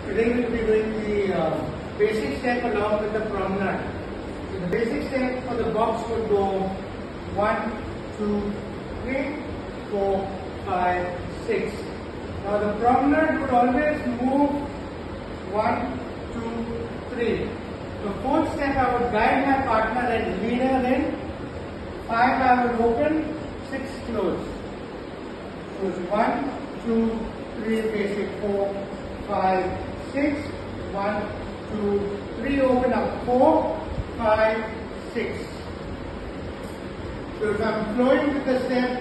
Today we will be doing the basic step along with the promenade. So the basic step for the box would go 1, 2, 3, 4, 5, 6. Now the promenade would always move 1, 2, 3. The fourth step I would guide my partner and lead her in. 5 I will open, 6 close. So it's 1, 2, 3 basic, 4, 5, 6, 1, 2, 3 open up, 4, 5, 6. So if I'm flowing with the step,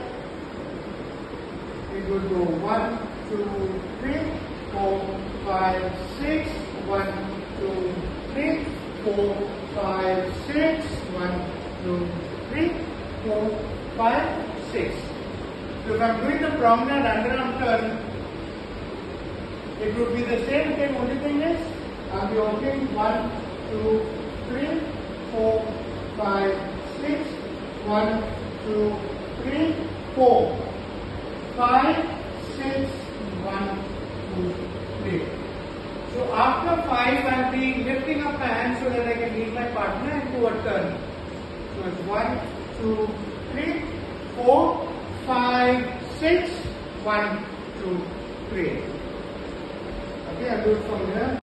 it would go 1, 2, 3, 4, 5, 6, 1, 2, 3, 4, 5, 6, 1, 2, 3, 4, 5, 6. So if I'm doing the promenade underarm turn, it would be the same thing. Only thing is, I'll be opening 1, 2, 3, 4, 5, 6, 1, 2, 3, 4, 5, 6, 1, 2, 3. So after 5, I'll be lifting up my hand so that I can lead my partner into a turn. So it's 1, 2, 3, 4, 5, 6, 1, 2, 3. Okay, I'll do it from here.